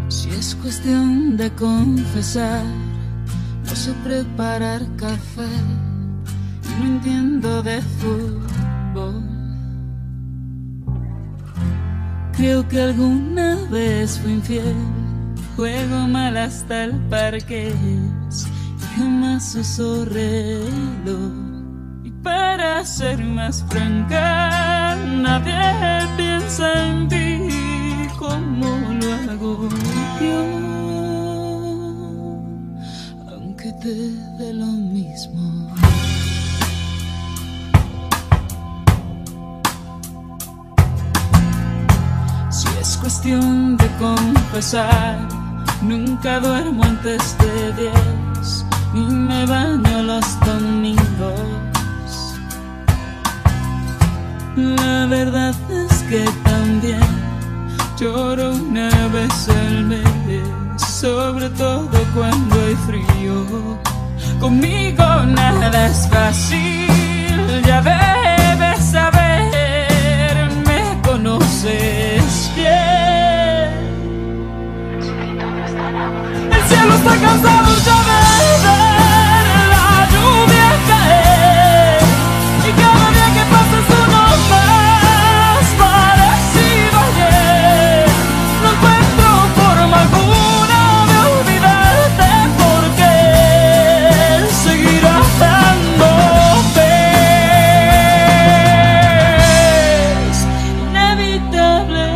Si es cuestión de confesar, no sé preparar café y no entiendo de fútbol. Creo que alguna vez fui infiel, juego mal hasta el parqués y jamás uso reloj. Y para ser más franca, nadie piensa en ti como lo hago yo, aunque te dé lo mismo. Si es cuestión de confesar, nunca duermo antes de 10 y me baño los domingos. La verdad es que también lloro una vez al mes, sobre todo cuando hay frío. Conmigo nada es fácil, ya debes saber, me conoces bien. El cielo está cansado ya de ver la lluvia caer, y cada día que pasa es uno más parecido a ayer. No encuentro forma alguna de olvidarte, porque seguir amándote es inevitable.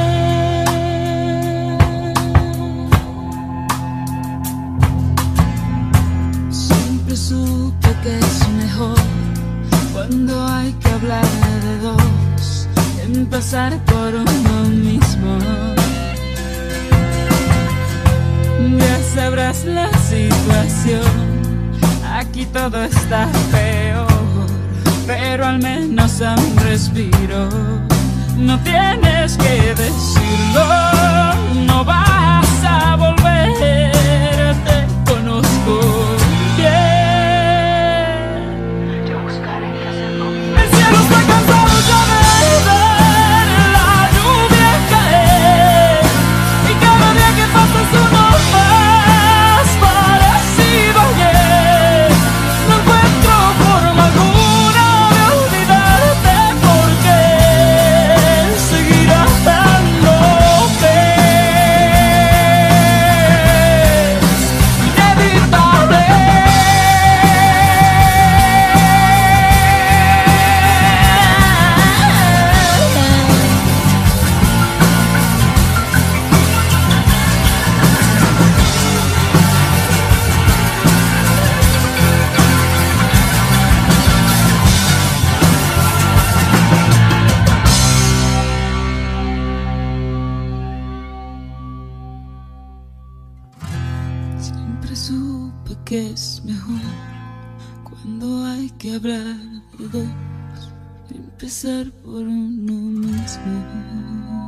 Siempre supe que es mejor, cuando hay que hablar de dos, empezar por uno mismo. Ya sabrás la situación, aquí todo está peor, pero al menos a un respiro. No tienes que decirlo, no vas a volver, te conozco bien. El cielo está cansado ya de ver la lluvia caer, y cada día que pasa es uno más parecido a ayer. No encuentro forma alguna de olvidarte, porque seguir amándote es inevitable. Siempre supe que es mejor, cuando hay que hablar de dos, empezar por uno mismo.